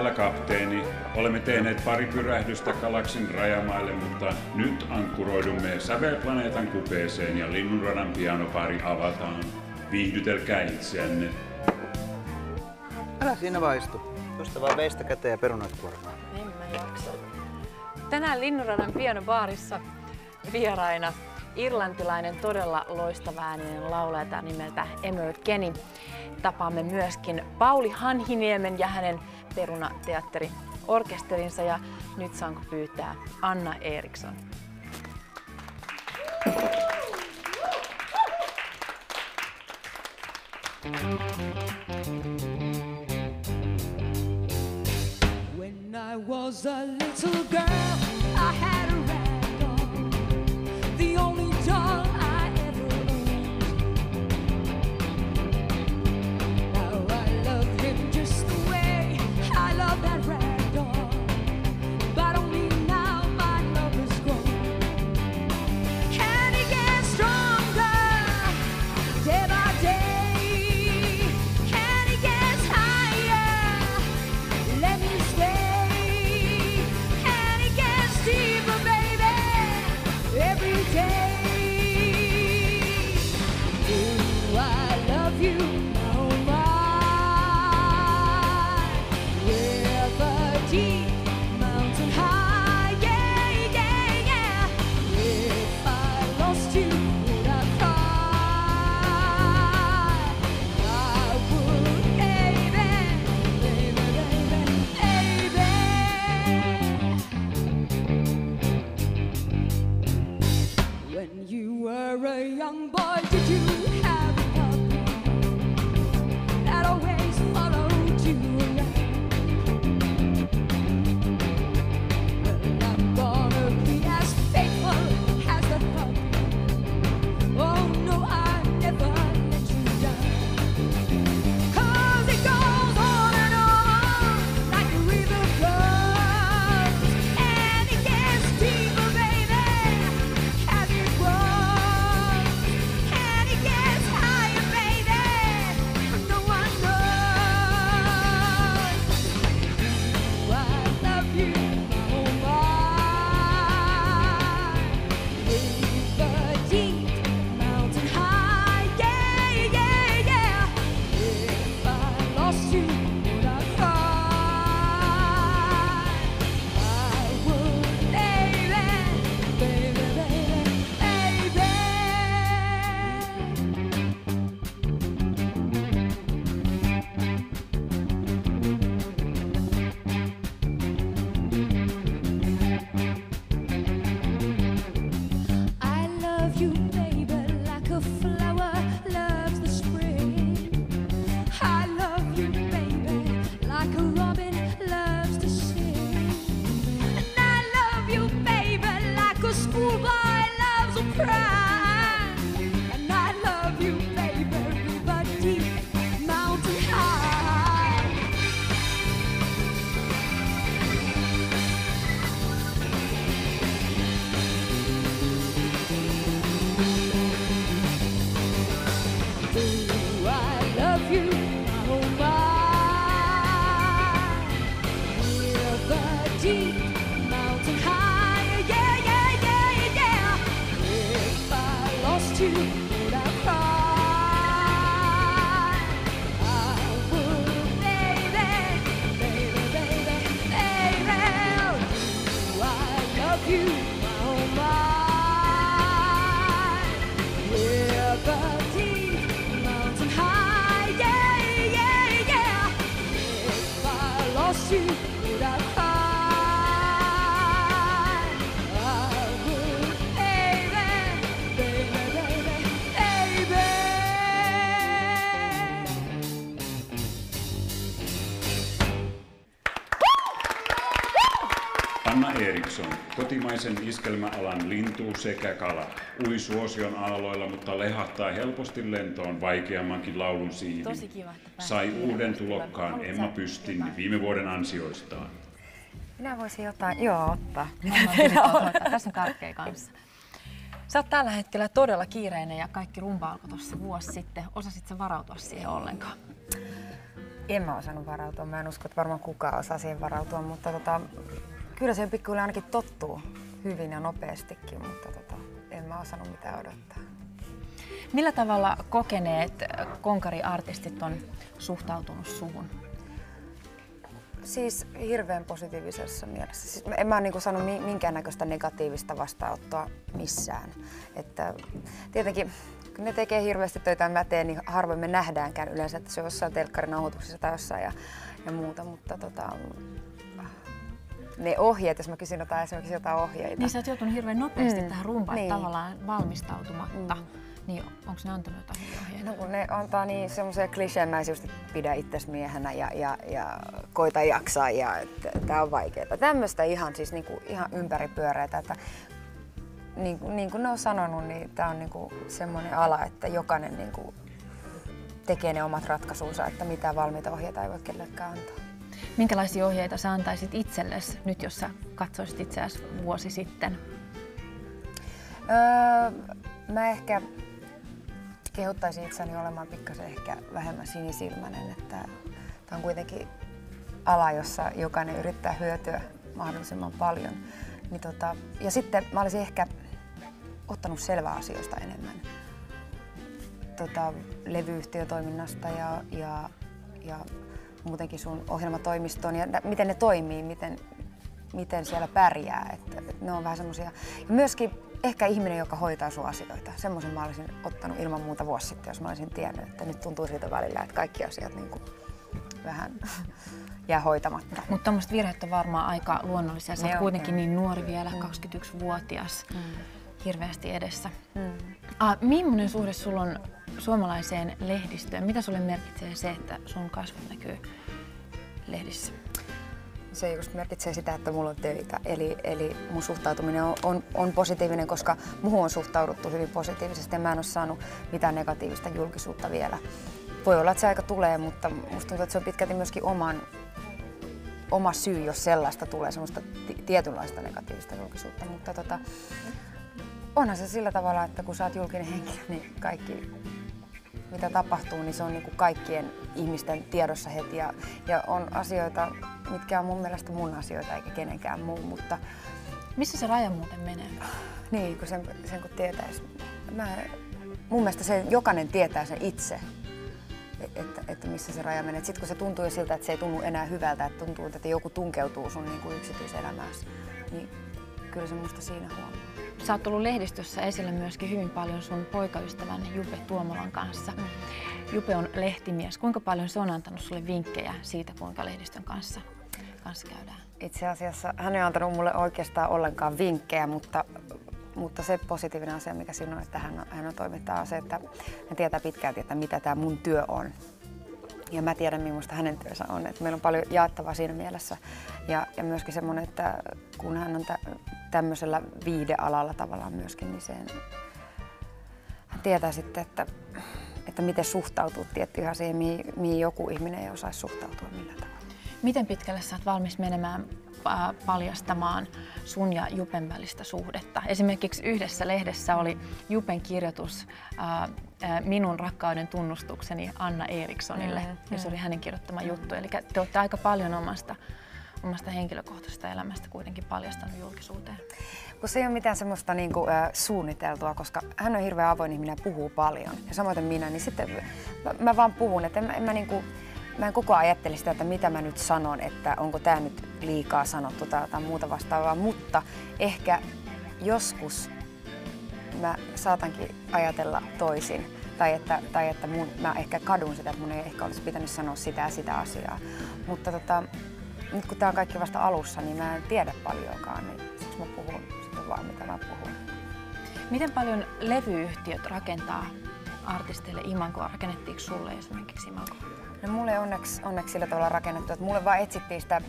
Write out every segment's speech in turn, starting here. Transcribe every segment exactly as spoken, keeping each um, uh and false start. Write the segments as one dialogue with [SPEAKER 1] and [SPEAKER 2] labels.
[SPEAKER 1] täällä kapteeni. Olemme tehneet pari pyrähdystä galaksin rajamaille, mutta nyt ankkuroidumme sävelplaneetan kupeeseen ja Linnunradan pianopari avataan. Viihdytelkää itseänne.
[SPEAKER 2] Älä siinä vaistu. Tuosta vaan veistä käteen ja perunoit kuormaa.
[SPEAKER 3] En mä jaksa. Tänään Linnunradan pianobaarissa vieraina irlantilainen todella loistavaääninen laulaja nimeltä Emer Kenny. Tapaamme myöskin Pauli Hanhiniemen ja hänen Peruna-teatteri-orkesterinsa ja nyt saanko pyytää Anna Eriksson.
[SPEAKER 4] When I was a little girl, I had a rag doll, the only doll I ever owned. Now I love him just the way I love that rag doll, but only now my love is grown. Can he get stronger day by day? Can he get higher? Let me stay. Can he get deeper, baby? Every day. Do I love you? Oh my. River deep, mountain high, yeah, yeah, yeah. If I lost you, would I cry? I would, baby, baby, baby, baby. When you were a young boy, did you have a puppy that always followed you around? Well, I'm gonna be as faithful as that puppy. Oh no, I never let you down. 'Cause it goes on and on like a river flows, and it gets deeper, baby, as it grows, and it gets higher, baby. No one knows. I love you, oh my. River deep, mountain high, yeah, yeah, yeah. If I lost you, would I cry? I would, baby, baby, baby, baby. I love you, baby, like a flower loves the spring. I love you, baby, like a robin loves to sing. And I love you, baby, like a schoolboy loves a prank. And I love you, baby, river deep, mountain high. Do I love you? Oh my. River deep, mountain high, yeah, yeah, yeah, yeah. If I lost you, would I cry? I would, baby, baby, baby, baby. Do I love you? Oh my. River deep, mountain high, yeah, yeah, yeah. If I lost you, would I cry? I would, baby, baby, baby, baby.
[SPEAKER 1] Anna Eriksson, kotimaisen iskelmäalan lintu sekä kala. Ui suosion aalloilla, mutta lehahtaa helposti lentoon vaikeammankin laulun siivin.
[SPEAKER 3] Tosi kiva, että pääsit
[SPEAKER 1] Sai
[SPEAKER 3] vieraksi
[SPEAKER 1] uuden
[SPEAKER 3] tulemaan.
[SPEAKER 1] tulokkaan
[SPEAKER 3] Haluatko
[SPEAKER 1] Emma
[SPEAKER 3] sä
[SPEAKER 1] Pystin
[SPEAKER 3] jotain?
[SPEAKER 1] viime vuoden ansioistaan.
[SPEAKER 5] Minä voisin jotain, joo, ottaa. Tässä on karkkeja kanssa.
[SPEAKER 3] Sä oot tällä hetkellä todella kiireinen ja kaikki rumba alkoi tuossa vuosi sitten. Osasit sä varautua siihen ollenkaan?
[SPEAKER 5] En mä osannut varautua. Mä en usko, että varmaan kukaan osaa siihen varautua, mutta tota, kyllä siihen pikkuhiljaa ainakin tottuu hyvin ja nopeastikin, mutta tota, en mä osannut mitään odottaa.
[SPEAKER 3] Millä tavalla kokeneet konkariartistit on suhtautunut suhun?
[SPEAKER 5] Siis hirveän positiivisessa mielessä. Siis en mä ole niin saanut minkäännäköistä negatiivista vastaanottoa missään. Että tietenkin kun ne tekee hirveästi töitä ja mä teen, niin harvoin me nähdäänkään yleensä, että se on jossain telkkarinauhoituksessa tai jossain ja, ja muuta. Mutta tota, ne ohjeet, jos mä kysyn jotain, esimerkiksi jotain ohjeita.
[SPEAKER 3] Niin sä oot joutunut hirveän nopeasti mm. tähän rumpaan,
[SPEAKER 5] niin.
[SPEAKER 3] tavallaan valmistautumatta. Mm. Niin onko ne antanut jotain ohjeita?
[SPEAKER 5] No kun ne antaa niin semmoisia kliseemäisiä, just, että pidä itses miehenä ja, ja, ja koita jaksaa ja että tää on vaikeaa. Tämmöistä ihan siis niinku, ihan ympäripyöreitä, että niin, niin kuin ne on sanonut, niin tää on niinku semmoinen ala, että jokainen niinku tekee ne omat ratkaisunsa, että mitään valmiita ohjeita ei voi kellekään antaa.
[SPEAKER 3] Minkälaisia ohjeita sä antaisit itsellesi nyt, jos sä katsoisit itseäsi vuosi sitten?
[SPEAKER 5] Öö, mä ehkä kehottaisin itseäni olemaan pikkasen ehkä vähemmän sinisilmäinen, että tämä on kuitenkin ala, jossa jokainen yrittää hyötyä mahdollisimman paljon. Niin tota, ja sitten mä olisin ehkä ottanut selvää asioista enemmän. Tota, levyyhtiötoiminnasta ja, ja, ja muutenkin sun ohjelmatoimistoon ja miten ne toimii, miten, miten siellä pärjää. Että, että ne on vähän semmosia. Ja myöskin ehkä ihminen, joka hoitaa sun asioita. Semmoisen mä olisin ottanut ilman muuta vuosi sitten, jos mä olisin tiennyt, että nyt tuntuu siltä välillä, että kaikki asiat niin kuin vähän jää hoitamatta.
[SPEAKER 3] Mutta tommoset virheet on varmaan aika luonnollisia. Sä oot kuitenkin
[SPEAKER 5] on.
[SPEAKER 3] niin nuori vielä,
[SPEAKER 5] mm.
[SPEAKER 3] kaksikymmentäyksivuotias, mm. hirveästi edessä.
[SPEAKER 5] Mm.
[SPEAKER 3] Ah, millainen suhde sulla on suomalaiseen lehdistöön? Mitä sulle merkitsee se, että sun kasvot näkyy lehdissä?
[SPEAKER 5] Se just merkitsee sitä, että mulla on töitä. Eli, eli mun suhtautuminen on, on, on positiivinen, koska muhun on suhtauduttu hyvin positiivisesti ja mä en ole saanut mitään negatiivista julkisuutta vielä. Voi olla, että se aika tulee, mutta musta tuntuu, että se on pitkälti myöskin oman, oma syy, jos sellaista tulee, semmoista tietynlaista negatiivista julkisuutta. Mutta tota, onhan se sillä tavalla, että kun sä oot julkinen henkilö, niin kaikki mitä tapahtuu, niin se on niinku kaikkien ihmisten tiedossa heti. Ja, ja on asioita, mitkä on mun mielestä mun asioita eikä kenenkään muu, mutta...
[SPEAKER 3] Missä se raja muuten menee?
[SPEAKER 5] Niin, kun sen, sen kun tietäisi. Mä, mun mielestä se, jokainen tietää sen itse, että, että missä se raja menee. Sitten kun se tuntuu jo siltä, että se ei tunnu enää hyvältä, että tuntuu, että joku tunkeutuu sun niin kuin yksityiselämääsi, niin kyllä se musta siinä huomaa.
[SPEAKER 3] Sä oot ollut lehdistössä esillä myöskin hyvin paljon sun poikaystävän Jupe Tuomolan kanssa. Mm. Jupe on lehtimies. Kuinka paljon se on antanut sulle vinkkejä siitä, kuinka lehdistön kanssa, kanssa käydään?
[SPEAKER 5] Itse asiassa hän ei antanut mulle oikeastaan ollenkaan vinkkejä, mutta, mutta se positiivinen asia, mikä siinä on, että hän, hän on toimittaja, on se, että hän tietää pitkälti, että mitä tämä mun työ on. Ja mä tiedän, millaista hänen työnsä on. Että meillä on paljon jaettavaa siinä mielessä. Ja, ja myöskin semmoinen, että kun hän on tä, tämmöisellä viihdealalla tavallaan myöskin, niin sen, hän tietää sitten, että, että miten suhtautuu tiettyihin asioihin, mihin, mihin joku ihminen ei osaisi suhtautua millään tavalla.
[SPEAKER 3] Miten pitkälle sä oot valmis menemään paljastamaan sun ja Jupen välistä suhdetta? Esimerkiksi yhdessä lehdessä oli Jupen kirjoitus ää, minun rakkauden tunnustukseni Anna Erikssonille, mm, ja se oli hänen kirjoittama mm. juttu. Eli te olette aika paljon omasta, omasta henkilökohtaisesta elämästä kuitenkin paljastanut julkisuuteen.
[SPEAKER 5] Kun se ei ole mitään semmoista niin kuin, äh, suunniteltua, koska hän on hirveän avoin ihminen ja puhuu paljon. Ja samoin minä, niin sitten mä, mä vaan puhun, että en, en mä niin kuin, Mä en koko ajan ajattele sitä, että mitä mä nyt sanon, että onko tää nyt liikaa sanottu tai jotain muuta vastaavaa, mutta ehkä joskus mä saatankin ajatella toisin. Tai että, tai että mun, mä ehkä kadun sitä, että mun ei ehkä olisi pitänyt sanoa sitä ja sitä asiaa. Mutta tota, nyt kun tää on kaikki vasta alussa, niin mä en tiedä paljonkaan, niin siksi mä puhun sitten vaan mitä mä puhun.
[SPEAKER 3] Miten paljon levyyhtiöt rakentaa artisteille imagoa? Rakennettiinko sulle esimerkiksi imagoa?
[SPEAKER 5] No mulle ei onneksi, onneksi sillä tavalla rakennettu, että mulle vaan etsittiin sitä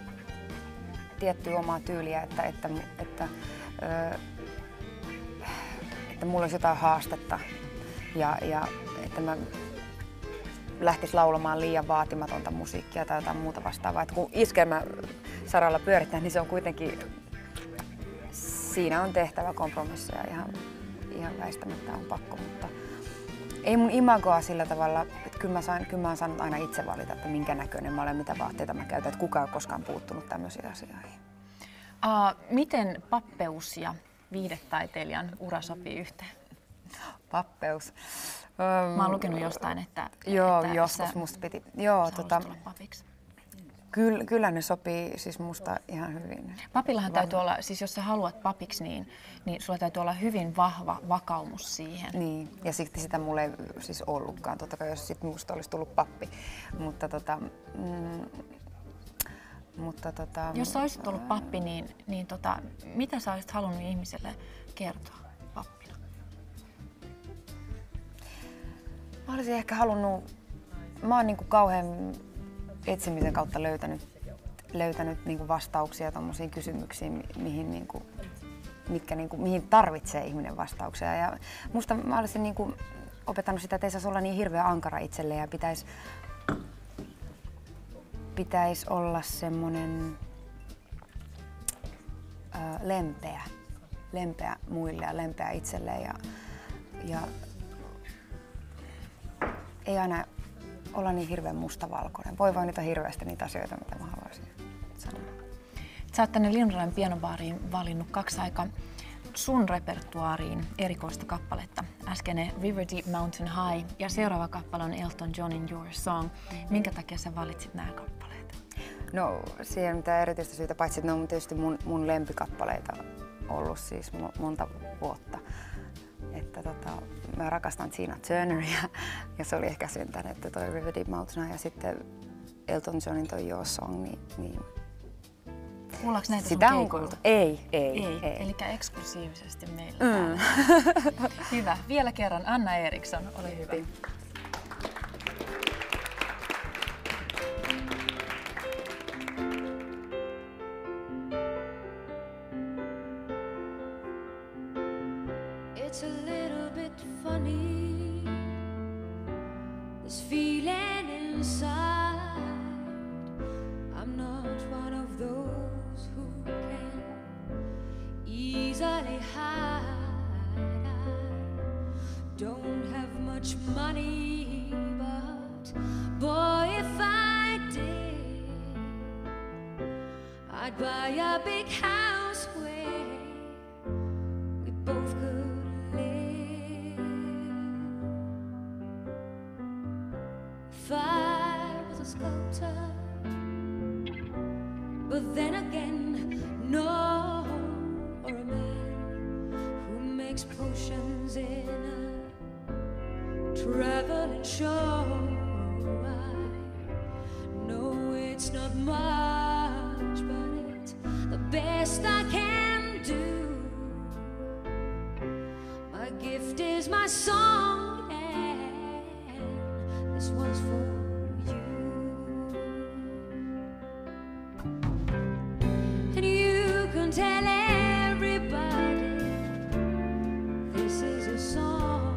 [SPEAKER 5] tiettyä omaa tyyliä, että, että, että, että, että mulla olisi jotain haastetta ja, ja että mä lähtis laulamaan liian vaatimatonta musiikkia tai jotain muuta vastaavaa. Että kun iskelmäsaralla pyörittää, niin se on kuitenkin, siinä on tehtävä kompromisseja ihan, ihan väistämättä on pakko, mutta ei mun imagoa sillä tavalla, että kyllä mä, sain, kyllä mä oon saanut aina itse valita, että minkä näköinen mä olen, mitä vaatteita mä käytän, että kukaan ei ole koskaan puuttunut tämmöisiin asioihin.
[SPEAKER 3] Uh, miten pappeus ja viihdetaiteilijan ura sopii yhteen?
[SPEAKER 5] Pappeus.
[SPEAKER 3] Mä oon lukenut jostain, että...
[SPEAKER 5] Joo,
[SPEAKER 3] että
[SPEAKER 5] joskus
[SPEAKER 3] sä,
[SPEAKER 5] musta piti. Joo,
[SPEAKER 3] sä
[SPEAKER 5] tota,
[SPEAKER 3] tulla papiksi.
[SPEAKER 5] Kyllä, kyllä ne sopii siis musta ihan hyvin.
[SPEAKER 3] Papillahan täytyy olla, siis jos sä haluat papiksi, niin, niin sulla täytyy olla hyvin vahva vakaumus siihen.
[SPEAKER 5] Niin, ja sitten sitä mulla ei siis ollutkaan, totta kai jos sit musta olisi tullut pappi. Mutta tota... Mm, mutta tota...
[SPEAKER 3] Jos sä olisit ollut pappi, niin, niin tota, mitä sä olisit halunnut ihmiselle kertoa pappina?
[SPEAKER 5] Mä olisin ehkä halunnut... Mä oon niinku kauhean etsimisen kautta löytänyt, löytänyt niinku vastauksia tommosiin kysymyksiin, mihin, niinku, mitkä, niinku, mihin tarvitsee ihminen vastauksia. Ja musta mä olisin niinku opettanut sitä, että ei saisi olla niin hirveä ankara itselleen ja pitäisi pitäis olla semmonen ö, lempeä, lempeä muille ja lempeä itselleen ja, ja ei aina olla niin hirveän mustavalkoinen. Voi vaan niitä hirveästi niitä asioita, mitä mä haluaisin sanoa.
[SPEAKER 3] Sä oot tänne Linnuran pianobaariin valinnut kaksi aika sun repertuaariin erikoista kappaletta. Äskeinen River Deep Mountain High ja seuraava kappale on Elton Johnin Your Song. Minkä takia sä valitsit nämä kappaleet?
[SPEAKER 5] No siihen ei mitään erityistä syytä, paitsi että ne on tietysti mun, mun lempikappaleita ollut siis monta vuotta. Että tota, mä rakastan Tina Turneria ja se oli ehkä sen tänne, että toi River Deep Mountain ja sitten Elton Johnin toi Your Song, niin, niin
[SPEAKER 3] kuullaanko näitä
[SPEAKER 5] sitä
[SPEAKER 3] sun
[SPEAKER 5] on
[SPEAKER 3] keikoilta?
[SPEAKER 5] Ei, ei,
[SPEAKER 3] ei.
[SPEAKER 5] ei.
[SPEAKER 3] Eli eksklusiivisesti meillä
[SPEAKER 5] Mm.
[SPEAKER 3] täällä. Hyvä. Vielä kerran Anna Eriksson, ole hyvä.
[SPEAKER 4] It's a little bit funny, this feeling inside. I'm not one of those who can easily hide. I don't have much money, but boy, if I did, I'd buy a big house where we both could. If I was a sculptor, but then again, no, or a man who makes potions in a traveling show. I know it's not much, but it's the best I can do. My gift is my song, and this one's for you. And you can tell everybody this is a song.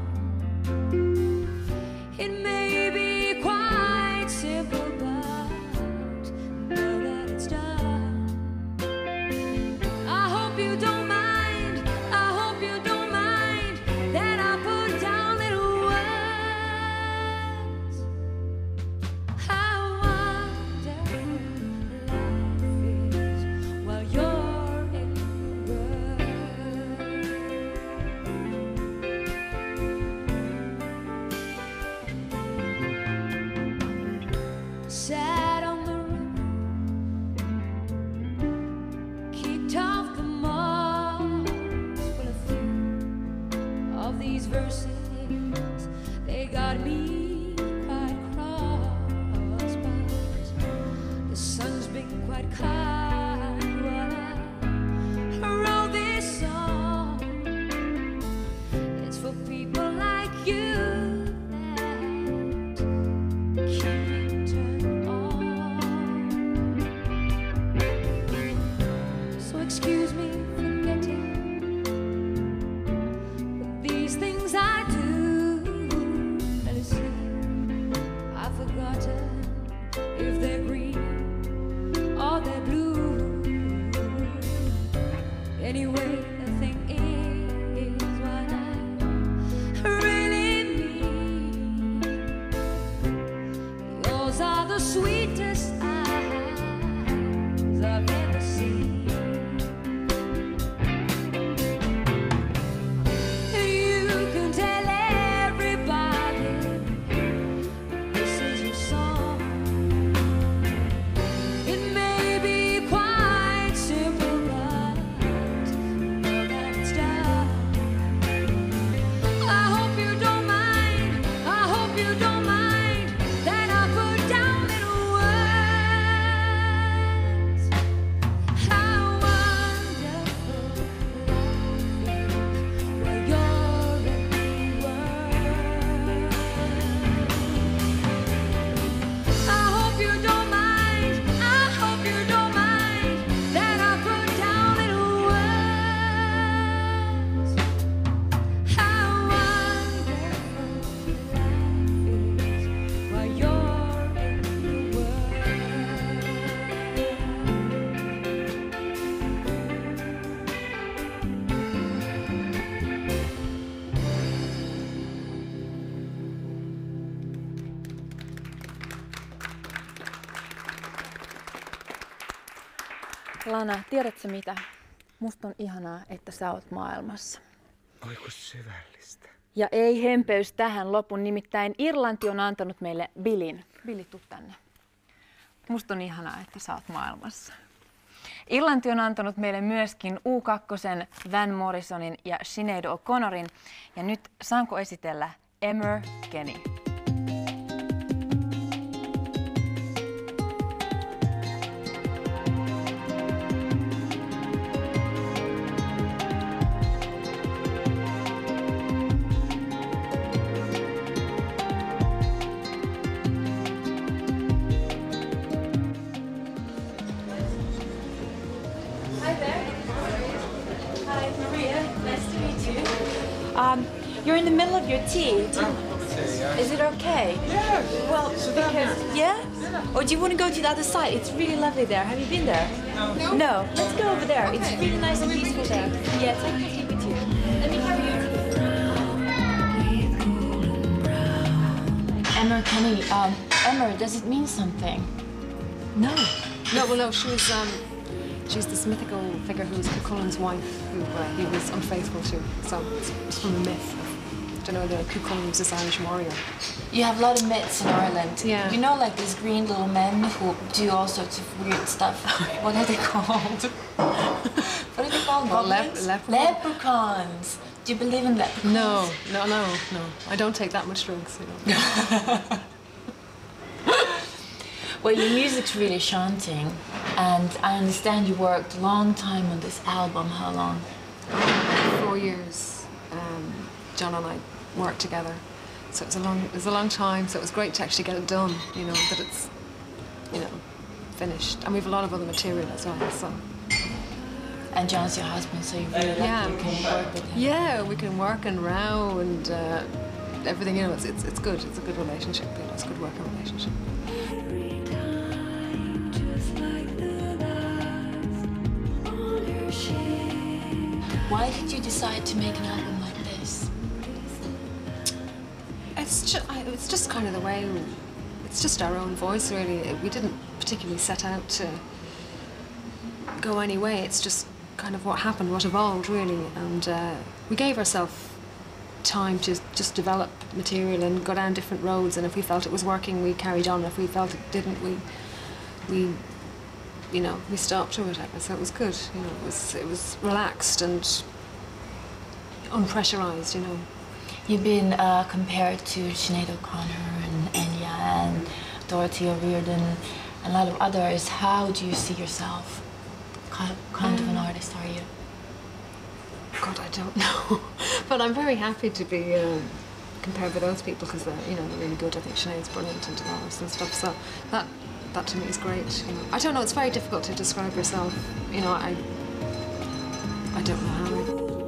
[SPEAKER 4] It may be quite simple, but now that it's done, I hope you don't mind, I hope you don't mind that I put down little words. How wonderful life is while you're in the world. Sat on the roof, kicked off the moss. Well, a few of these verses, they got me quite cross, but the sun's been quite kind while I wrote this song. It's for people like you that keep me turned on. So excuse me for getting, but these things I do. Let us see, I've forgotten if they're green or they're blue. Anyway, the thing is what I really mean.
[SPEAKER 3] Lana, tiedätkö mitä? Musta on ihanaa, että sä oot maailmassa.
[SPEAKER 2] Oi kun syvällistä.
[SPEAKER 3] Ja ei hempeys tähän lopun, nimittäin Irlanti on antanut meille Billin. Billi, tuu tänne. Musta on ihanaa, että sä oot maailmassa. Irlanti on antanut meille myöskin U kaksi, Van Morrisonin ja Sinead O'Connorin. Ja nyt saanko esitellä Emer Kenny.
[SPEAKER 6] Um, you're in the middle of your tea. Do you, is it okay?
[SPEAKER 2] Yeah.
[SPEAKER 6] Well, because, yeah? Or do you want to go to the other side? It's really lovely there. Have you been there? No. No. Let's go over there. It's really nice and peaceful there. Yeah, take your tea with you. Let me carry your tea.
[SPEAKER 3] Emer Kenny, um, Emer, does it mean something?
[SPEAKER 7] No. No, well, no, she was, um, she's this mythical figure who was Cuchulain's wife, who uh, he was unfaithful to. So it's, it's from a myth. I don't know, the Cuchulain was this Irish warrior.
[SPEAKER 8] You have a lot of myths in Ireland.
[SPEAKER 7] Yeah.
[SPEAKER 8] You know, like these green little men who do all sorts of weird stuff. What are they called? What are they called?
[SPEAKER 7] Well, lep-
[SPEAKER 8] Goblins?
[SPEAKER 7] leprechaun.
[SPEAKER 8] Leprechauns. Do you believe in leprechauns?
[SPEAKER 7] No, no, no, no. I don't take that much drugs, you know.
[SPEAKER 8] Well, your music's really chanting, and I understand you worked a long time on this album. How long?
[SPEAKER 7] Four years. Um, John and I worked together, so it was a long, it was a long time. So it was great to actually get it done. You know that it's, you know, finished, and we have a lot of other material as well. So.
[SPEAKER 8] And John's your husband, so you really
[SPEAKER 7] Yeah.
[SPEAKER 8] like you can work with him.
[SPEAKER 7] Yeah, we can work and row and uh, everything. You know, it's, it's it's good. It's a good relationship. You know, it's a good working relationship.
[SPEAKER 8] Why did you decide to make an album like this?
[SPEAKER 7] It's just, it's just kind of the way. We, it's just our own voice, really. We didn't particularly set out to go any way. It's just kind of what happened, what evolved, really. And uh, we gave ourselves time to just develop material and go down different roads. And if we felt it was working, we carried on. If we felt it didn't, we we. You know, we stopped or whatever, so it was good. You know, it was it was relaxed and unpressurized. You know.
[SPEAKER 8] You've been uh, compared to Sinead O'Connor and Enya and Dorothy O'Riordan and a lot of others. How do you see yourself? What kind of an artist are you?
[SPEAKER 7] God, I don't know. But I'm very happy to be uh, compared with those people because they're, you know, they're really good. I think Sinead's brilliant and Dolores and stuff. So that. That to me is great. You know. I don't know. It's very difficult to describe yourself. You know, I. I don't know how.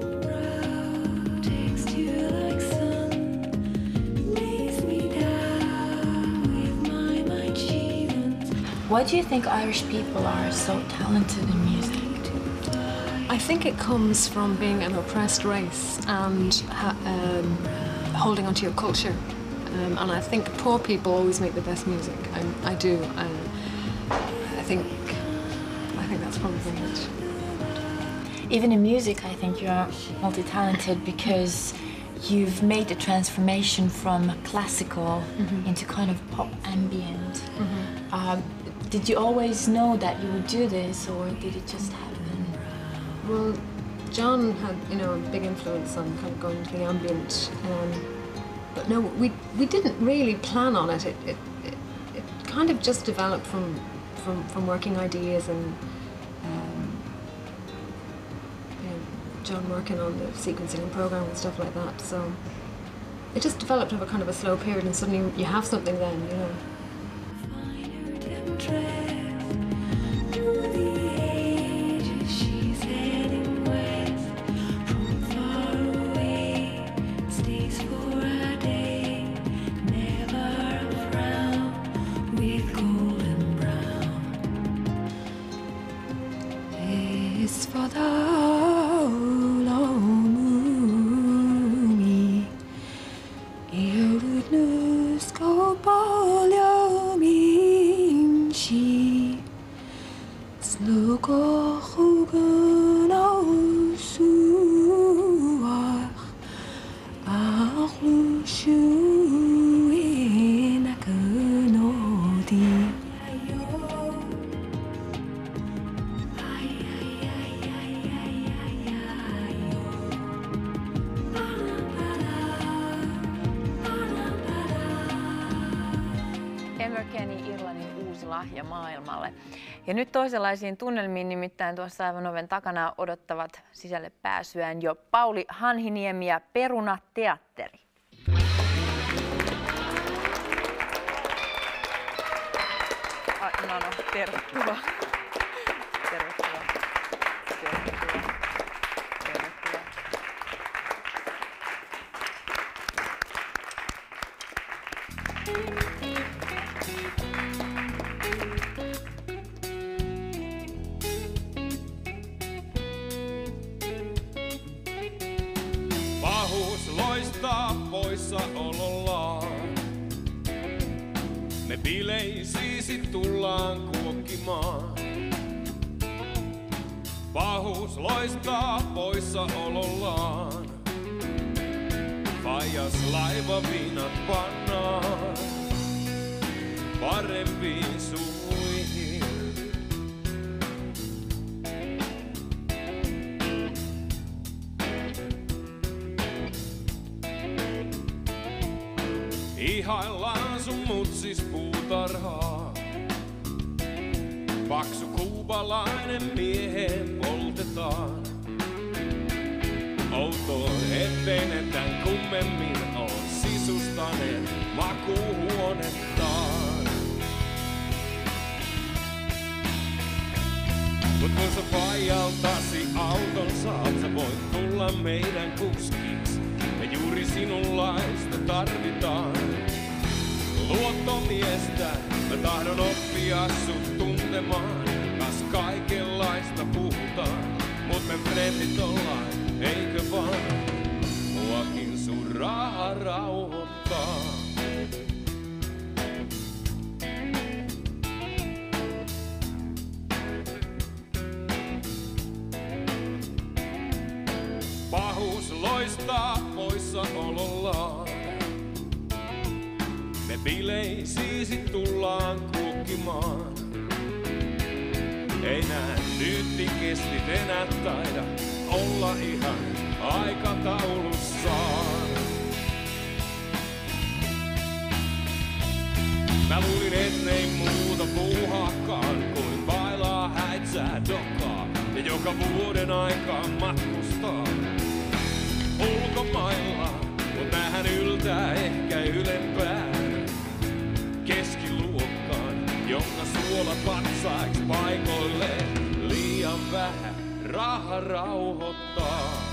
[SPEAKER 8] Why do you think Irish people are so talented in music?
[SPEAKER 7] I think it comes from being an oppressed race and ha um, holding onto your culture. Um, and I think poor people always make the best music. I, I do. I, I think. I think that's probably it.
[SPEAKER 8] Even in music, I think you're multi-talented because you've made the transformation from classical mm-hmm. into kind of pop ambient. Mm-hmm. um, did you always know that you would do this, or did it just happen?
[SPEAKER 7] Well, John had, you know, a big influence on kind of going into the ambient. Um, But no, we we didn't really plan on it. It it, it, it kind of just developed from from, from working ideas and um, you know, John working on the sequencing and program and stuff like that. So it just developed over kind of a slow period, and suddenly you have something then, you know. For the lonely, illness go polio minci,
[SPEAKER 4] Slukohugen ausuar Arlushuin akenodi
[SPEAKER 3] Emer Kenny, Irlannin uusi lahja maailmalle. Ja nyt toisenlaisiin tunnelmiin, nimittäin tuossa aivan oven takana odottavat sisälle pääsyään jo Pauli Hanhiniemi ja Peruna Teatteri. Ai, no no, tervetuloa. Tervetuloa. Tervetuloa. Tervetuloa.
[SPEAKER 9] Pahuus loistaa poissaolollaan. Me bileisiisi tullaan kuokkimaan. Pahuus loistaa poissaolollaan. Faijas laiva viinat pannaan parempiin suihin. Ihaillaan sun mutsis puutarhaa. Paksu kuubalainen miehen poltetaan. Outoa, ettei ne tän kummemmin oo sisustaneet makuuhuonettaan. Mut kun sä faijaltasi auton saat, sä voit tulla meidän kuskiks. Ja juuri sinunlaista tarvitaan. Luottomiestä mä tahdon oppia sut tuntemaan. Kas kaikenlaista puhutaan, mut me frendit ollaan, eikö vaan? Muakin sun raha rauhoittaa. Pahuus loistaa poissaolollaan. Me bileisiisi tullaan kuokkimaan. Ei nää nyyttikestit enää taida olla ihan aikataulussaan. Mä luulin, ettei muuta puuhaakaan kuin bailaa, häitsää, dokaa ja joka vuoden aikaan matkustaa ulkomailla. Mut näähän yltää ehkä ylempään keskiluokkaan, jonka suola patsaiksi paikoilleen liian vähän raha rauhoittaa.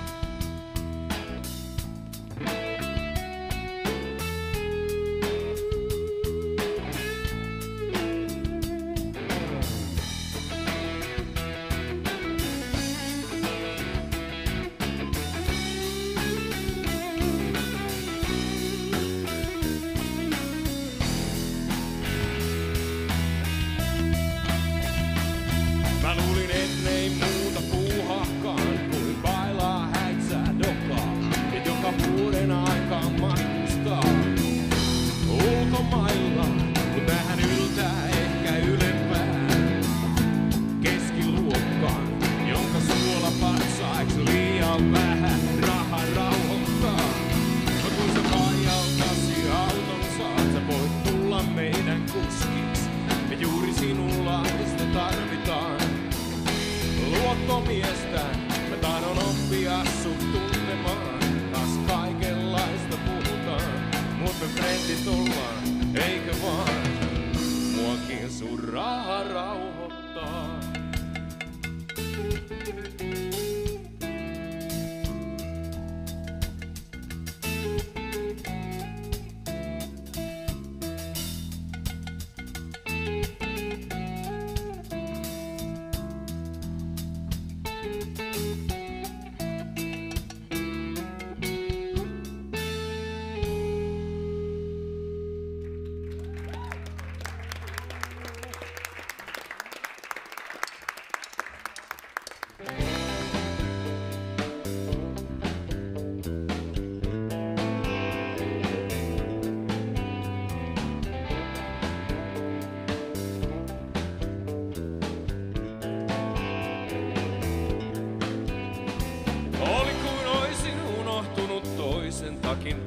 [SPEAKER 9] Mä luulin, ettei muuta puuhaakaan kuin bailaa, häitsää, dokaa ja joka vuoden aikaan matkustaa ulkomailla. Mut tähän yltää ehkä ylempään keskiluokkaan, jonka suola patsaiksi liian vähän raha rauhoittaa. Mut kun sä faijaltasi auton saat, sä voit tulla meidän kuskiks. Me juuri sinunlaista tarvitaan. Luottomiestä mä tahdon oppia sut tuntemaan. Taas kaikenlaista puhutaan, mut me frendit ollaan, eikö vaan? Muakin sun raha rauhoittaa.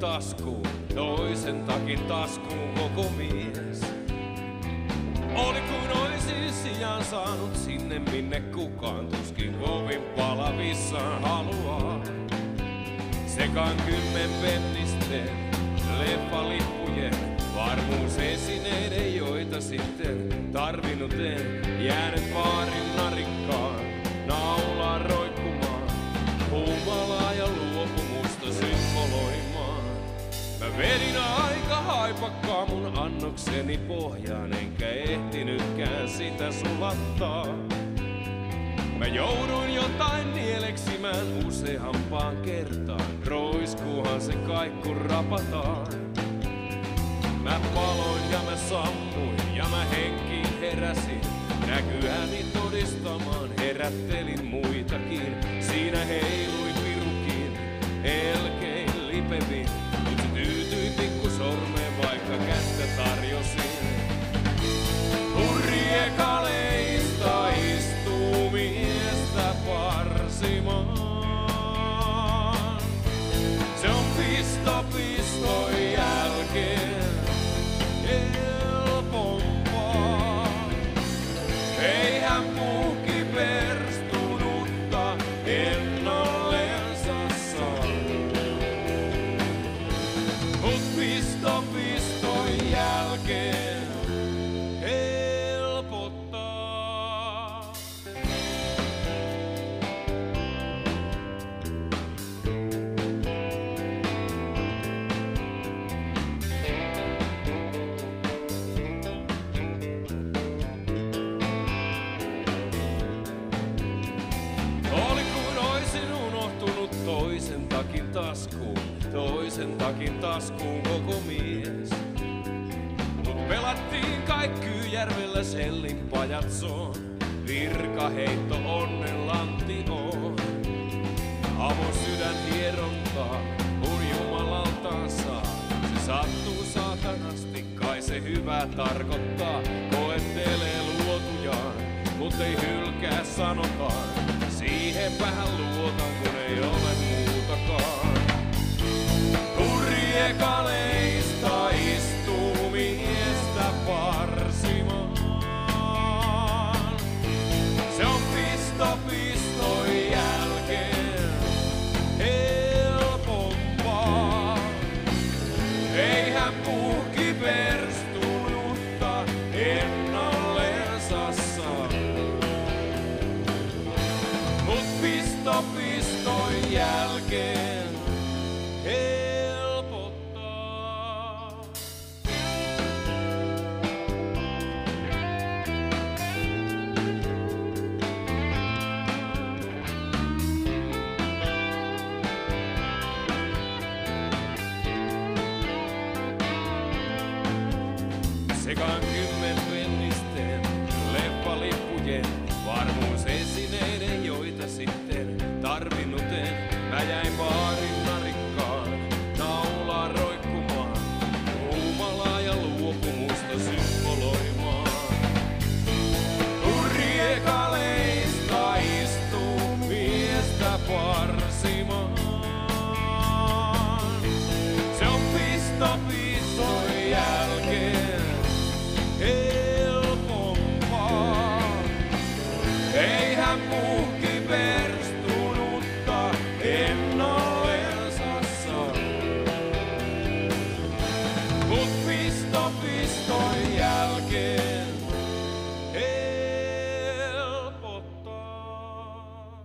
[SPEAKER 9] taskuun, toisen takin taskuun koko mies. Oli kuin oisin sijaan saanut sinne minne kukaan tuskin kovin palavissaan haluaa. Sekaan kymmenpennisten leffalippujen varmuusesineiden, joita sitten tarvinnut en jäänyt baarin narikkaan naulaan roikkumaan, humalaa ja luopumusta symboloimaan. Mä vedin aika haipakkaa mun annokseni pohjaan, enkä ehtinytkään sitä sulattaa. Mä jouduin jotain nieleksimään useampaan kertaan, roiskuuhan se kaikku rapataan. Mä paloin ja mä sammuin ja mä henkiin heräsin, näkyäni todistamaan herättelin muitakin. Siinä heilui pirukin, elkein lipevin, mut se tyytyi pikku sormeen vaikka kättä tarjosin. Hurriekaleista istuu miestä parsimaan. Se on pisto piston jälkeen helpompaa. Ei hän puhki perstunutta ennallensa saa. Mut pisto piston jälkeen helpottaa. Oli kuin oisin unohtunut toisen takin taskuun, toisen takin taskuun koko mies. Mut pelattiin kai Kyyjärvellä Sellin pajatsoon, virkaheitto onnen lantti on. Avon sydän hierontaa, kun Jumalaltaan saa. Se sattuu saatanasti, kai se hyvää tarkoittaa. Koettelee luotujaan, mut ei hylkää sanotaan. Siihen vähän luotan, kun ei ole muutakaan. Hurriekaleista istuu miestä parsimaan. Se on pisto piston jälkeen helpompaa. Ei hän puhki perstunutta ennallensa saa. Mut pisto piston jälkeen helpottaa. Sekaan kymmenpennisten leffalippujen varmuusesineiden, joita sitten tarvinnut en. Mä jäin baarin narikkaan naulaan roikkumaan, humalaa ja luopumusta symboloimaan. Hurriekaleista istuu miestä parsimaan. Se on pisto piston jälkeen helpompaa. Ei hän puhki perstunutta ennallensa saa. Mut pisto piston jälkeen helpottaa.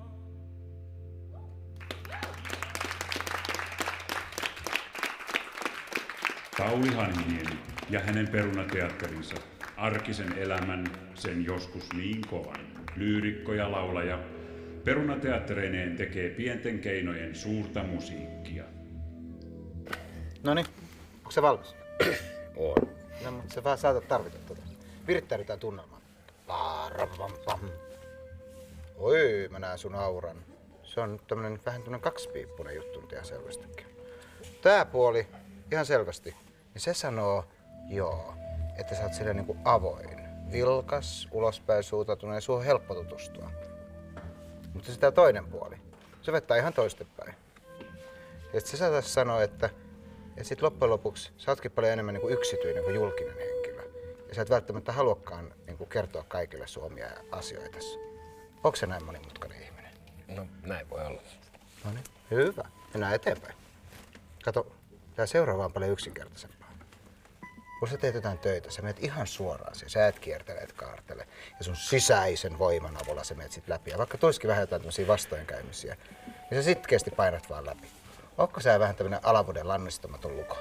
[SPEAKER 1] Pauli Hanhiniemi ja hänen perunateatterinsa, arkisen elämän, sen joskus niin kovan. Lyyrikko ja laulaja, perunateattereineen tekee pienten keinojen suurta musiikkia.
[SPEAKER 2] Noniin, onko se valmis?
[SPEAKER 10] On.
[SPEAKER 2] No, mutta sä vaan saatat tarvita tuota. Virittäydytään tunnelmaan. Oi, mä näen sun auran. Se on tämmönen vähän tämmönen kaksipiippunen juttu nyt ihan selvästikin. Tää puoli, ihan selvästi, niin se sanoo joo, että sä oot silleen niinku avoin, vilkas, ulospäin suuntautunut ja sun on helppo tutustua. Mutta se tää toinen puoli, se vettää ihan toistepäin. Ja sit se saatais sanoa, että Ja sit loppujen lopuksi sä ootkin paljon enemmän niin kuin yksityinen kuin julkinen henkilö. Ja sä et välttämättä haluakaan niin kuin kertoa kaikille sun omia asioita. Onko se näin monimutkainen ihminen?
[SPEAKER 10] No näin voi olla.
[SPEAKER 2] No niin, hyvä. Mennään eteenpäin. Kato, tää seuraava on paljon yksinkertaisempaa. Kun sä teet jotain töitä, sä menet ihan suoraan siihen. Sä et kiertele, et kaartele. Ja sun sisäisen voiman avulla sä menet sit läpi. Ja vaikka tulisikin vähän jotain tämmösiä vastoinkäymisiä, niin sä sitkeästi painat vaan läpi. Onko sä vähän tämmönen alavuuden lannistamaton luko?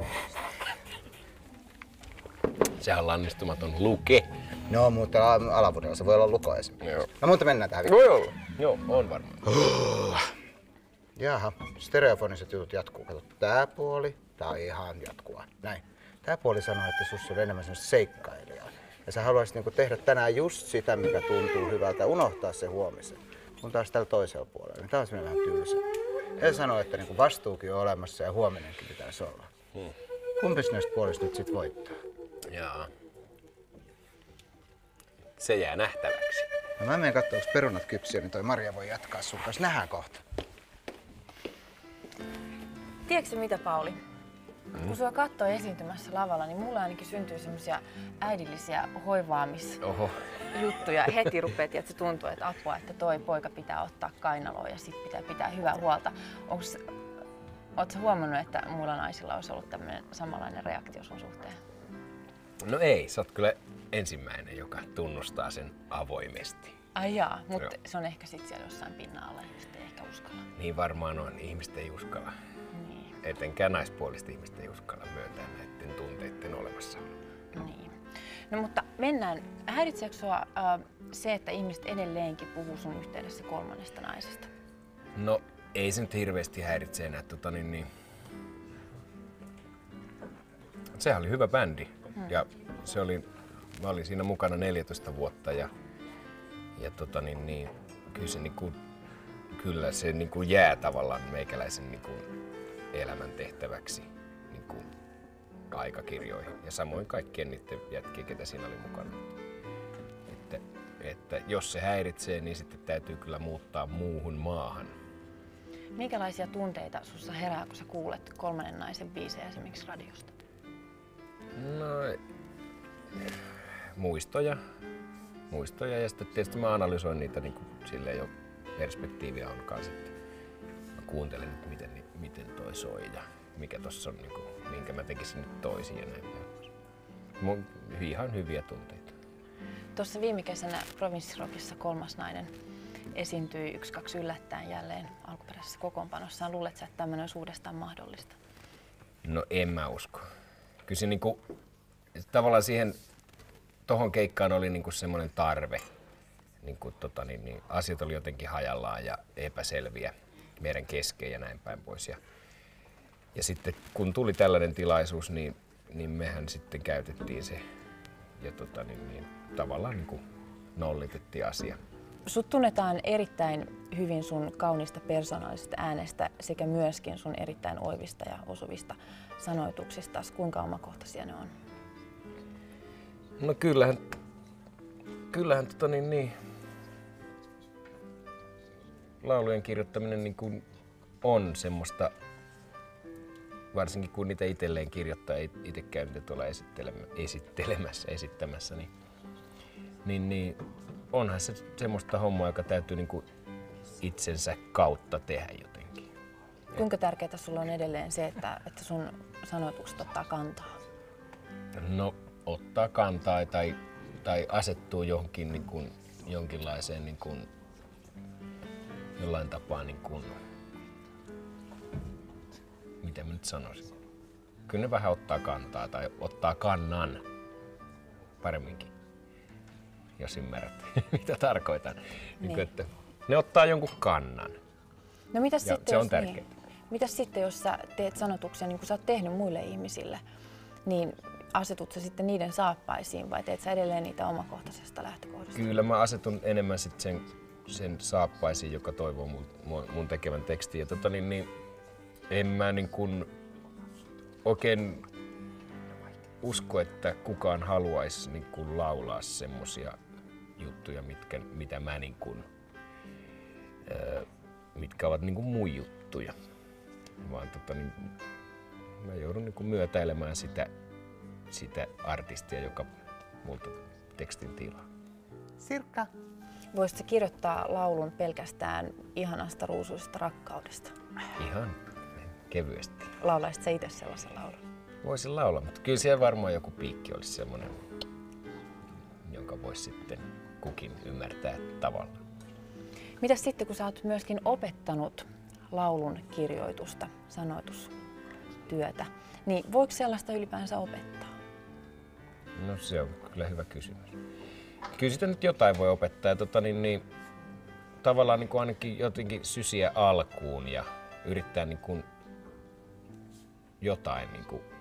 [SPEAKER 10] Sehän on lannistumaton luke.
[SPEAKER 2] No, mutta alavuudella se voi olla luko esimerkiksi.
[SPEAKER 10] Joo.
[SPEAKER 2] No, mutta mennään tähän.
[SPEAKER 10] Voi olla. Joo, on varmaan.
[SPEAKER 2] Jaha, stereofoniset jutut jatkuu. Kato, tää puoli, tää on ihan jatkua. Näin. Tää puoli sanoo, että sussa on enemmän semmoista seikkailijaa. Ja sä haluaisit niinku tehdä tänään just sitä, mikä tuntuu hyvältä, unohtaa se huomisen. Kun taas tällä toisella puolella, niin tää on semmoinen vähän tylsä. He sanoo, että niinku vastuukin on olemassa ja huominenkin pitäisi olla. Hmm. Kumpis näistä puolista nyt sit voittaa?
[SPEAKER 10] Jaa. Se jää nähtäväksi.
[SPEAKER 2] No mä menen kattoo, onko perunat kypsiä, niin toi Maria voi jatkaa sun kanssa. Nähdään kohta.
[SPEAKER 3] Tiedätkö mitä, Pauli? Mm. Kun sua katsoo esiintymässä lavalla, niin mulla ainakin syntyy semmosia äidillisiä hoivaamisjuttuja. Heti rupeat, että se tuntuu, että apua, että toi poika pitää ottaa kainaloon ja sit pitää pitää hyvää huolta. Onks, ootko sä huomannut, että muilla naisilla olisi ollut tämmöinen samanlainen reaktio sun suhteen?
[SPEAKER 10] No ei, sä oot kyllä ensimmäinen, joka tunnustaa sen avoimesti.
[SPEAKER 3] Ai jaa, mutta se on ehkä sit siellä jossain pinnan alla, ihmiset ei ehkä uskalla.
[SPEAKER 10] Niin varmaan on, ihmiset ei uskalla.
[SPEAKER 3] Niin.
[SPEAKER 10] Etenkään naispuolista ihmistä ei uskalla myöntää näiden tunteiden olemassa.
[SPEAKER 3] Niin. No mutta mennään. Häiritseekö sua äh, se, että ihmiset edelleenkin puhuu sun yhteydessä kolmannesta naisesta?
[SPEAKER 10] No ei se nyt hirveästi häiritse enää. Tota, niin, niin. Sehän oli hyvä bändi. Hmm. Ja se oli, mä olin siinä mukana neljätoista vuotta ja, ja tota, niin, niin, kyllä se, niin kuin, kyllä se niin kuin jää tavallaan meikäläisen niin kuin elämän tehtäväksi niin kuin aikakirjoihin ja samoin kaikkien niiden jätkien, ketä siinä oli mukana. Että, että jos se häiritsee, niin sitten täytyy kyllä muuttaa muuhun maahan.
[SPEAKER 3] Minkälaisia tunteita sussa herää, kun sä kuulet kolmannen naisen biisejä esimerkiksi radiosta?
[SPEAKER 10] No, muistoja. Muistoja ja sitten tietysti mä analysoin niitä niin kuin silleen jo perspektiiviä on kanssa, että mä kuuntelen, että miten, miten toi soi ja mikä tossa on, niin kuin, minkä mä tekisin nyt toisin ja näin päin. Mun ihan hyviä tunteita.
[SPEAKER 3] Tuossa viime kesänä Provinssirockissa kolmas nainen esiintyi yksi kaksi yllättäen jälleen alkuperäisessä kokoonpanossaan. Luulet sä, että tämmöinen olisi uudestaan mahdollista?
[SPEAKER 10] No en mä usko. Kyllä se niinku, tavallaan siihen tohon keikkaan oli niinku semmoinen tarve. Niinku, tota, niin, niin, asiat oli jotenkin hajallaan ja epäselviä meidän kesken ja näin päin pois. Ja, ja sitten kun tuli tällainen tilaisuus, niin, niin mehän sitten käytettiin se ja tota, niin, niin, tavallaan niinku nollitettiin asia.
[SPEAKER 3] Sut tunnetaan erittäin hyvin sun kauniista persoonallisesta äänestä sekä myöskin sun erittäin oivista ja osuvista sanoituksista. Kuinka omakohtaisia ne on?
[SPEAKER 10] No kyllähän, kyllähän tota niin, niin, laulujen kirjoittaminen niin kuin on semmoista, varsinkin kun niitä itselleen kirjoittaa, itse käy niitä tuolla esittelemässä, esittämässä, niin, niin, niin onhan se semmoista hommaa, joka täytyy niin kuin itsensä kautta tehdä jotenkin.
[SPEAKER 3] Kuinka tärkeää sulla on edelleen se, että, että sun sanoitukset ottaa kantaa?
[SPEAKER 10] No ottaa kantaa tai, tai asettuu johonkin niin kuin, jonkinlaiseen niin kuin, jollain tapaa niin kuin, mitä mä nyt sanoisin? Kyllä ne vähän ottaa kantaa tai ottaa kannan paremminkin, jos ymmärrät mitä tarkoitan. Niin. Niin kuin, että ne ottaa jonkun kannan.
[SPEAKER 3] No mitäs
[SPEAKER 10] ja
[SPEAKER 3] sitten,
[SPEAKER 10] se on
[SPEAKER 3] jos,
[SPEAKER 10] tärkeää.
[SPEAKER 3] Niin, mitäs sitten, jos sä teet sanotuksia niin kuin sä oot tehnyt muille ihmisille, niin asetut sä sitten niiden saappaisiin vai teet sä edelleen niitä omakohtaisesta lähtökohdasta?
[SPEAKER 10] Kyllä mä asetun enemmän sitten sen, sen saappaisiin, joka toivoo mun, mun tekevän tekstin. Ja tota, niin, niin, en mä niin kun oikein usko, että kukaan haluaisi niin kun laulaa semmosia juttuja, mitkä, mitä mä niin kun, äh, mitkä ovat niin kun mun juttuja. Vaan tota, niin, mä joudun niin kuin myötäilemään sitä, sitä artistia, joka multa tekstin tilaa.
[SPEAKER 2] Sirkka.
[SPEAKER 3] Voisitko kirjoittaa laulun pelkästään ihanasta ruusuisesta rakkaudesta?
[SPEAKER 10] Ihan kevyesti.
[SPEAKER 3] Laulaisit sä itse sellaisen laulun?
[SPEAKER 10] Voisin laulaa, mutta kyllä siellä varmaan joku piikki olisi semmoinen, jonka voisi sitten kukin ymmärtää tavalla.
[SPEAKER 3] Mitäs sitten, kun sä oot myöskin opettanut laulun kirjoitusta, sanoitustyötä, niin voiko sellaista ylipäänsä opettaa?
[SPEAKER 10] No se on kyllä hyvä kysymys. Kyllä sitä nyt jotain voi opettaa. Tota, niin, niin, tavallaan niin kuin ainakin jotenkin sysiä alkuun ja yrittää niin kuin jotain niin kuin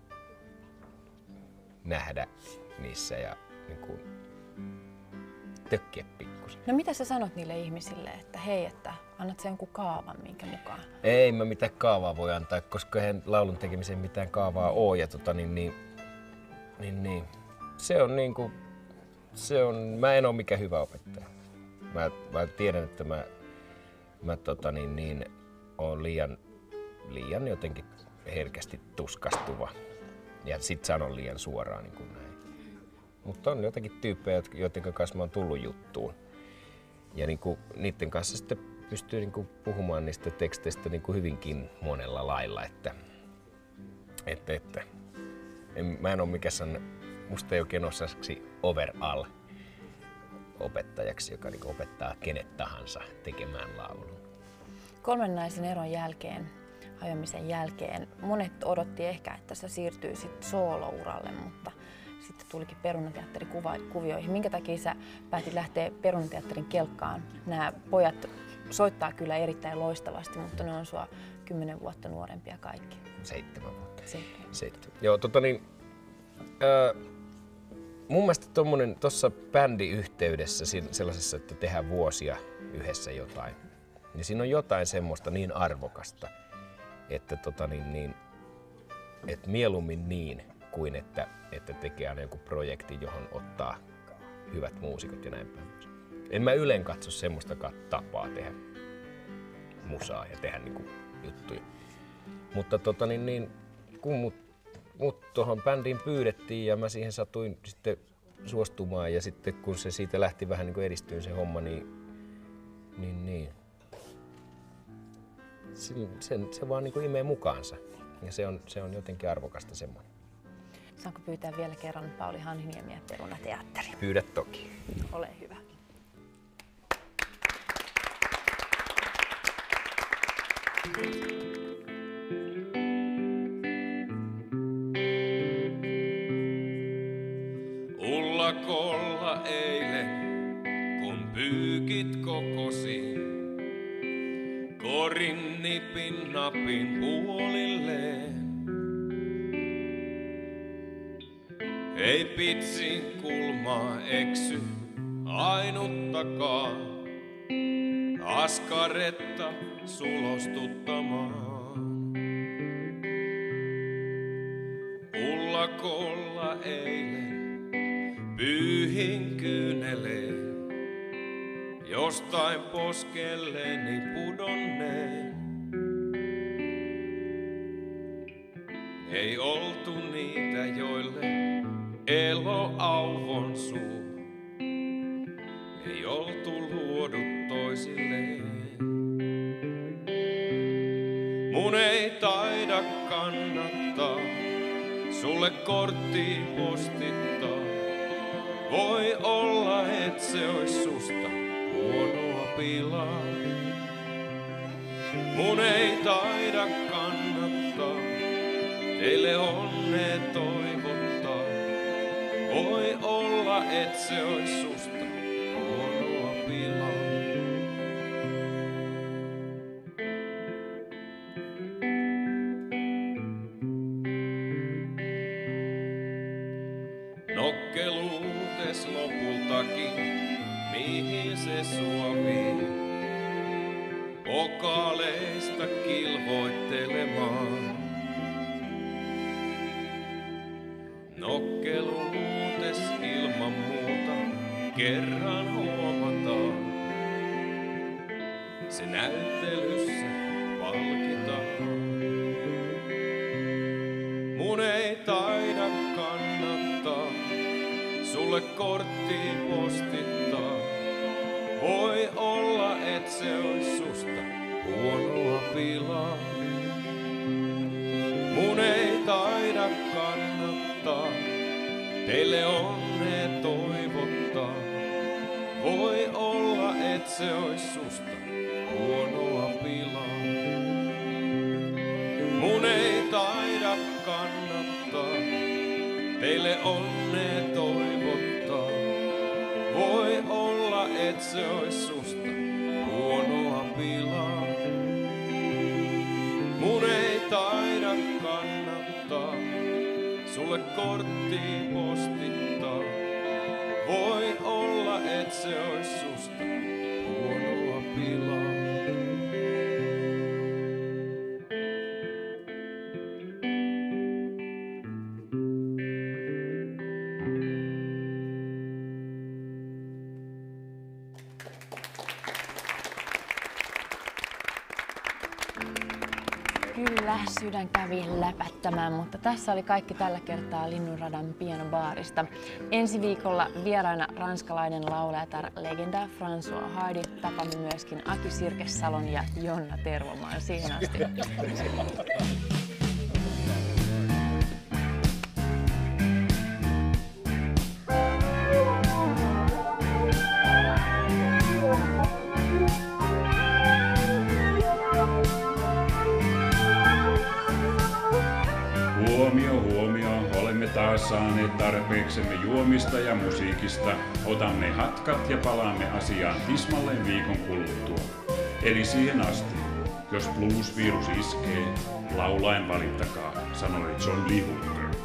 [SPEAKER 10] nähdä niissä ja niin kuin tökkiä pikkusen.
[SPEAKER 3] No mitä sä sanot niille ihmisille, että hei, että annat sen jonkun kaavan, minkä mukaan?
[SPEAKER 10] Ei mä mitään kaavaa voi antaa, koska eihän laulun tekemiseen mitään kaavaa ole. Ja tota, niin, niin, niin, niin. Se on niinku, se on, mä en oo mikään hyvä opettaja. Mä, mä tiedän, että mä, mä tota, niin, niin, oon liian, liian jotenkin herkästi tuskastuva. Ja sit sanon liian suoraan niin kuin näin. Mutta on jotenkin tyyppejä, joiden kanssa mä oon tullut juttuun. Ja niin kuin, niiden kanssa sitten pystyy niin kuin puhumaan niistä teksteistä niin kuin hyvinkin monella lailla. Että, että, että. En, mä en ole mikään sellainen, musta ei oikein ole sellaiseksi overall opettajaksi, joka niin kuin opettaa kenet tahansa tekemään laulun.
[SPEAKER 3] Kolmen naisen eron jälkeen, hajoamisen jälkeen, monet odotti ehkä, että sä siirtyisit soolouralle, mutta sitten tulikin Perunateatteri kuvioihin. Minkä takia sä päätit lähteä Perunateatterin kelkkaan? Nämä pojat soittaa kyllä erittäin loistavasti, mutta ne on sua kymmenen vuotta nuorempia kaikki.
[SPEAKER 10] Seitsemän vuotta.
[SPEAKER 3] Seitsemän.
[SPEAKER 10] Seitsemän. Joo, tota niin, äh, mun mielestä tommonen tossa bändiyhteydessä, sellaisessa, että tehdään vuosia yhdessä jotain, niin siinä on jotain semmoista niin arvokasta, että tota niin, niin, et mieluummin niin kuin että, että tekee aina joku projekti, johon ottaa hyvät muusikot ja näin päin. En mä yleen katso semmoistakaan tapaa tehdä musaa ja tehdä niinku juttuja. Mutta tota niin, niin kun mut, mut tuohon bändiin pyydettiin ja mä siihen satuin sitten suostumaan ja sitten kun se siitä lähti vähän niinku edistyyn se homma, niin, niin, niin se, se, se vaan niinku imee mukaansa ja se on, se on jotenkin arvokasta semmoinen.
[SPEAKER 3] Saanko pyytää vielä kerran Pauli Hanhiniemiä Perunateatteriin?
[SPEAKER 10] Pyydä toki.
[SPEAKER 3] Ole hyvä.
[SPEAKER 9] Ullakolla eilen, kun pyykit kokosi, korin nipin napin puolilleen. Ei pitsin kulmaa eksy ainuttakaan, askaretta sulostuttamaan. Ullakolla eilen pyyhin kyyneleen, jostain poskelleni pudonneen. Ei oltu niitä, joille elo auvon suu. Ei oltu luodut toisilleen. Mun ei taida kannattaa sulle korttia postittaa. Voi olla, et se ois susta huonoa pilaa. Mun ei taida kannattaa teille onnea toivottaa. Voi olla, et se ois susta huonoa pilaa. Nokkeluutes lopultakin, mihin se sua vii? Pokaaleista kilvoittelemaan. Nokkeluutes ilman muuta kerran huomataan. Se näyttelyssä palkitaan. Mun ei taida kannattaa sulle korttiin postittaa. Voi olla, et se ois susta huonoa pilaa. Mun ei taida kannattaa teille onnea toivottaa. Voi olla, et se ois susta huonoa pilaa. Mun ei taida kannattaa teille onnea toivottaa. Voi olla, et se ois susta huonoa pilaa. Mun ei taida kannattaa sulle korttiin postittaa. Voi olla, et se ois susta huonoa pilaa.
[SPEAKER 3] Kyllä, sydän kävi läpättämään, mutta tässä oli kaikki tällä kertaa Linnunradan pianobaarista. Ensi viikolla vieraana ranskalainen laulajatar legenda François Hardy. Tapamme myöskin Aki Sirkessalon ja Jonna Tervomaan. Siihen asti.
[SPEAKER 1] Huomio, huomio, olemme taas saaneet tarpeeksemme juomista ja musiikista. Otamme hatkat ja palaamme asiaan tismalleen viikon kuluttua. Eli siihen asti, jos blues-virus iskee, laulaen valittakaa, sanoi John Lee Hooker.